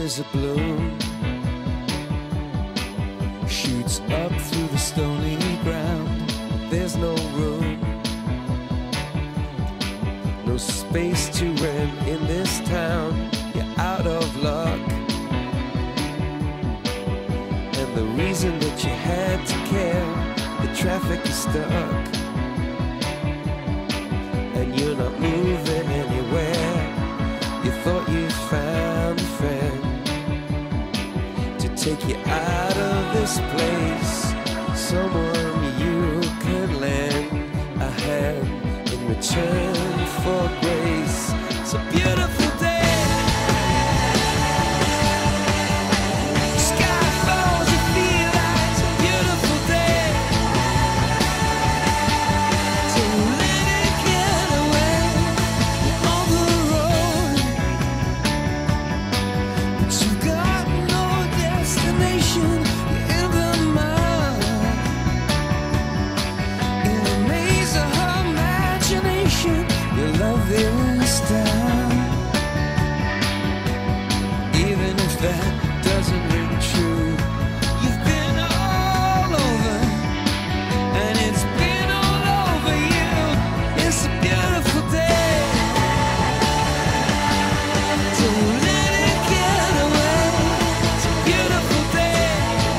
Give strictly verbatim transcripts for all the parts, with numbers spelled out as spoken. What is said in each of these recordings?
as a bloom shoots up through the stony ground. There's no room, no space to rent in this town. You're out of luck, and the reason that you had to care, the traffic is stuck, and you're not moving anywhere. You thought you found a friend to take you out of this place, someone you can lend a hand in return for grace. It's a beautiful day. That doesn't ring true. You've been all over, and it's been all over you. It's a beautiful day. Don't let it get away. It's a beautiful day.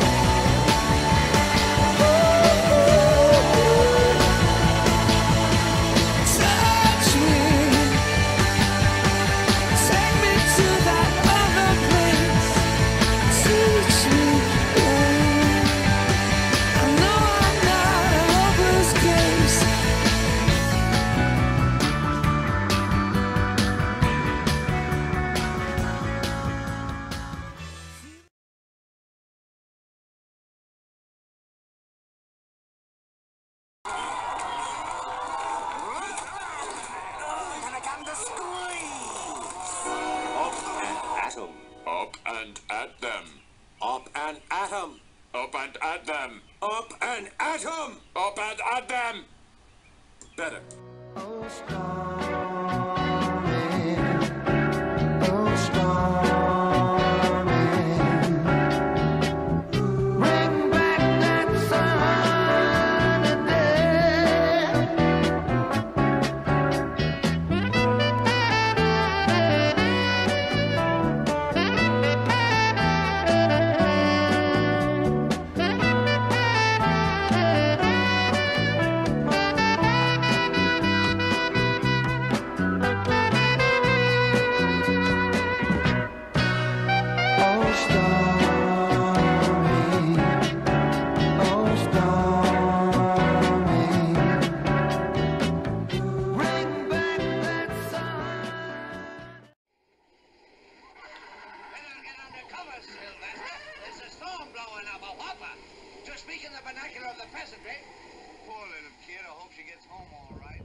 Touch me, take me to that other place. Teach me, I know I'm not a hopeless case. Gonna come to squeeze. Up and at 'em. Up and at them. Up and at 'em. Up and at them. Up and at 'em. Up and at them. Better. Oh, stormy, oh, stormy, bring back that sunny day. There's a storm blowing up, a whopper. To speak in the vernacular of the peasantry. Poor little kid, I hope she gets home all right.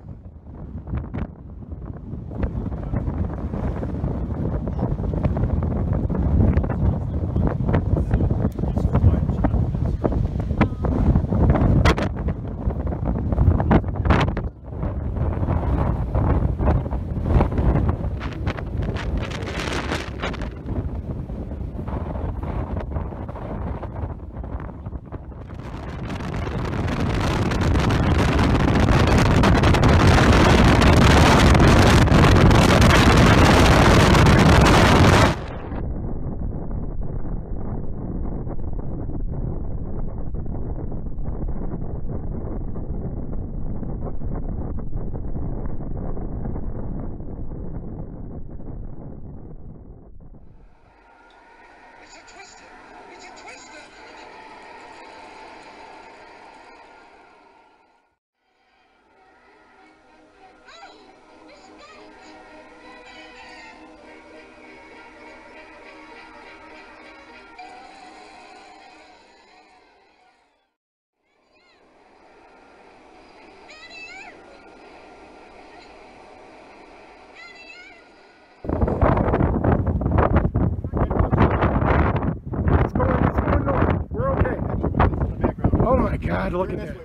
God, look at that.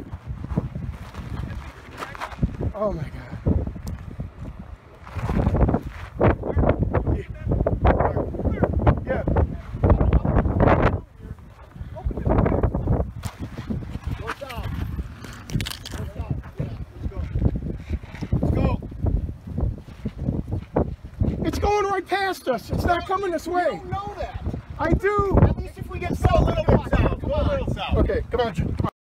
Oh my God. us. It's not coming this way. You don't know that. I do. At least if we get south, a little bit south. Go a little south. Okay, come on, Jim. Come on.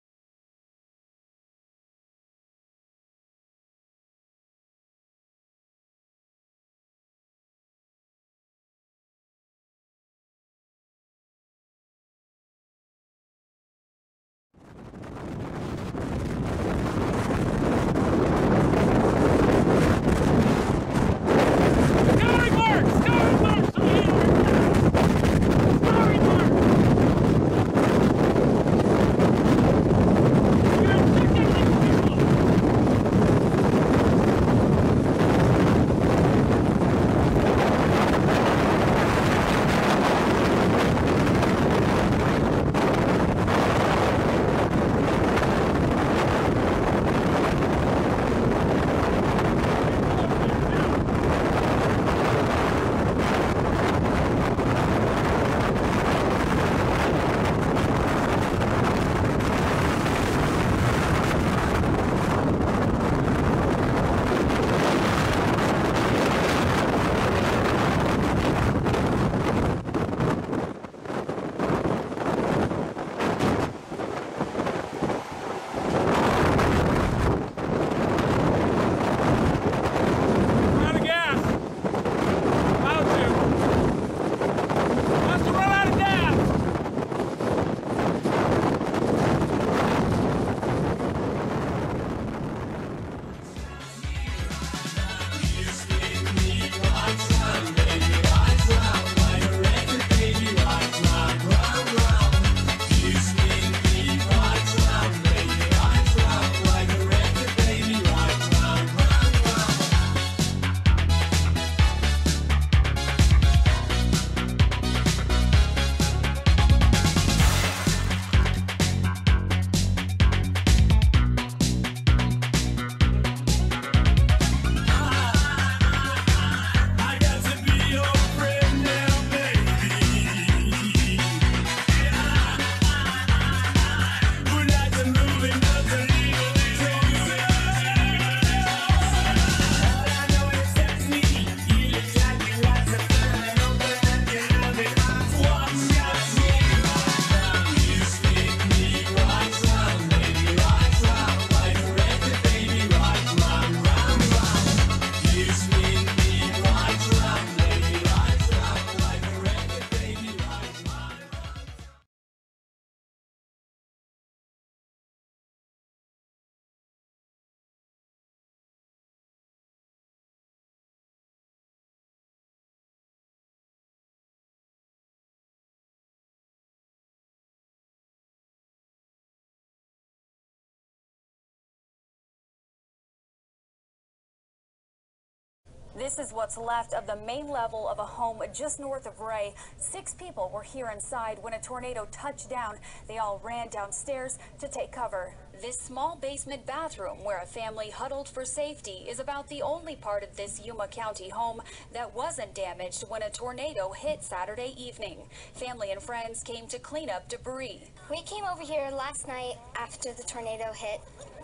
This is what's left of the main level of a home just north of Ray. Six people were here inside when a tornado touched down. They all ran downstairs to take cover. This small basement bathroom where a family huddled for safety is about the only part of this Yuma County home that wasn't damaged when a tornado hit Saturday evening. Family and friends came to clean up debris. We came over here last night after the tornado hit,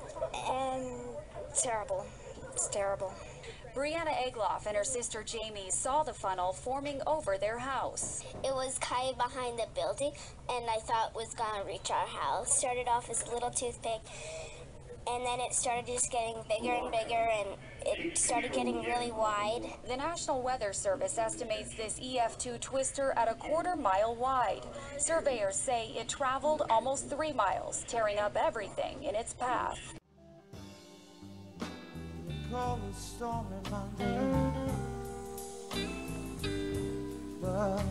and it's terrible. It's terrible. Brianna Egloff and her sister Jamie saw the funnel forming over their house. It was kind of behind the building, and I thought it was going to reach our house. Started off as a little toothpick, and then it started just getting bigger and bigger, and it started getting really wide. The National Weather Service estimates this E F two twister at a quarter mile wide. Surveyors say it traveled almost three miles, tearing up everything in its path. Call it stormy Monday, but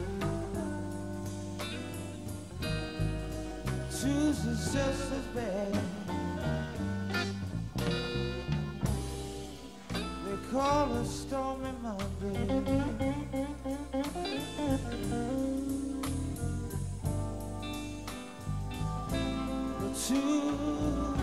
Tuesday's just as bad. They call it stormy Monday, but Tuesday